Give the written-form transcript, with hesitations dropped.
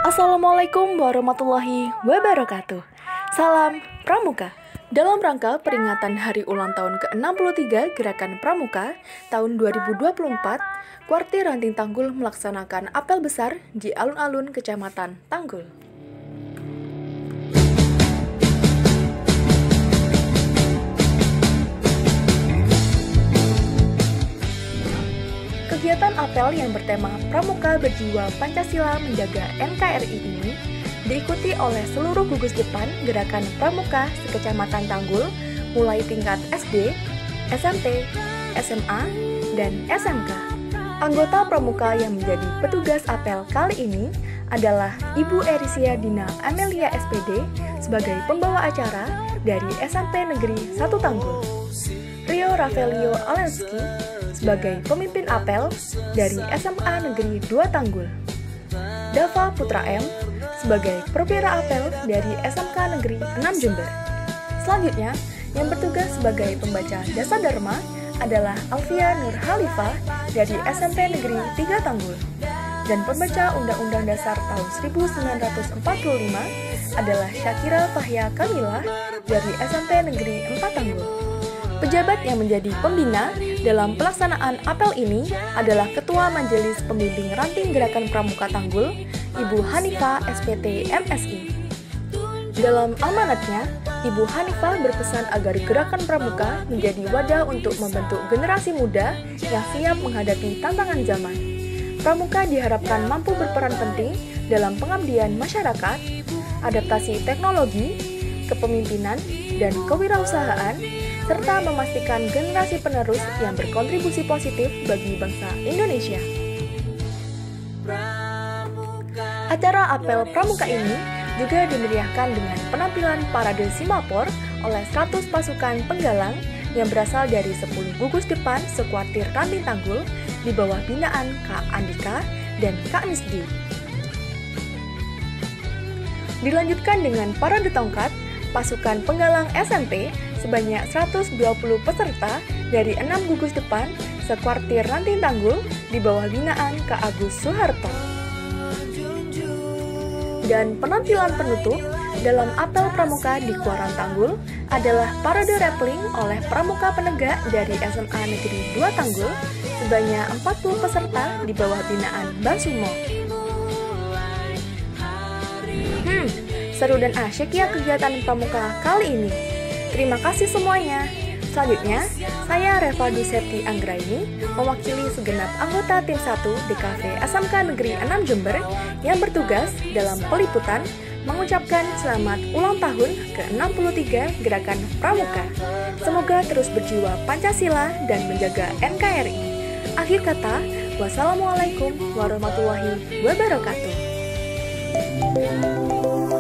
Assalamualaikum warahmatullahi wabarakatuh. Salam Pramuka. Dalam rangka peringatan hari ulang tahun ke-63 Gerakan Pramuka tahun 2024, Kuartir Ranting Tanggul melaksanakan apel besar di alun-alun Kecamatan Tanggul. Kegiatan apel yang bertema Pramuka Berjiwa Pancasila Menjaga NKRI ini diikuti oleh seluruh gugus depan Gerakan Pramuka sekecamatan Tanggul mulai tingkat SD, SMP, SMA, dan SMK. Anggota Pramuka yang menjadi petugas apel kali ini adalah Ibu Erisia Dina Amelia SPD sebagai pembawa acara dari SMP Negeri 1 Tanggul, Rio Ravelio Alenski sebagai pemimpin apel dari SMA Negeri 2 Tanggul, Dava Putra M sebagai perwira apel dari SMK Negeri 6 Jember. Selanjutnya, yang bertugas sebagai pembaca Dasa Dharma adalah Alfia Nur Halifah dari SMP Negeri 3 Tanggul, dan pembaca Undang-Undang Dasar tahun 1945 adalah Syakira Fahya Kamilah dari SMP Negeri 4 Tanggul. Pejabat yang menjadi pembina dalam pelaksanaan apel ini adalah Ketua Majelis Pembimbing Ranting Gerakan Pramuka Tanggul, Ibu Hanifah SPT MSI. Dalam amanatnya, Ibu Hanifah berpesan agar Gerakan Pramuka menjadi wadah untuk membentuk generasi muda yang siap menghadapi tantangan zaman. Pramuka diharapkan mampu berperan penting dalam pengabdian masyarakat, adaptasi teknologi, kepemimpinan, dan kewirausahaan, serta memastikan generasi penerus yang berkontribusi positif bagi bangsa Indonesia. Acara apel Pramuka ini juga dimeriahkan dengan penampilan parade Simapor oleh 100 pasukan penggalang yang berasal dari 10 gugus depan sekuartir Ranting Tanggul di bawah binaan Kak Andika dan Kak Nisdi. Dilanjutkan dengan parade tongkat pasukan penggalang SMP sebanyak 120 peserta dari 6 gugus depan sekuartir Ranting Tanggul di bawah binaan Kak Agus Suharto. Dan penampilan penutup dalam apel Pramuka di Kuaran Tanggul adalah parade rappelling oleh Pramuka Penegak dari SMA Negeri 2 Tanggul sebanyak 40 peserta di bawah binaan Mbak Sumo. Seru dan asyik ya kegiatan Pramuka kali ini. Terima kasih semuanya. Selanjutnya, saya Reva Dusepti Anggraini, mewakili segenap anggota tim 1 DKV SMK Negeri 6 Jember yang bertugas dalam peliputan, mengucapkan selamat ulang tahun ke-63 Gerakan Pramuka. Semoga terus berjiwa Pancasila dan menjaga NKRI. Akhir kata, wassalamualaikum warahmatullahi wabarakatuh.